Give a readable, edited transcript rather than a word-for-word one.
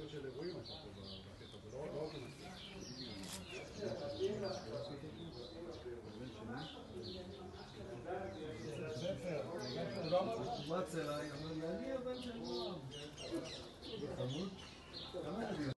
סרט של אירועים אתה פה בקטע, זה לא רק הוא רץ אליי, אמר לי, אני הבן של נועם. חמוד?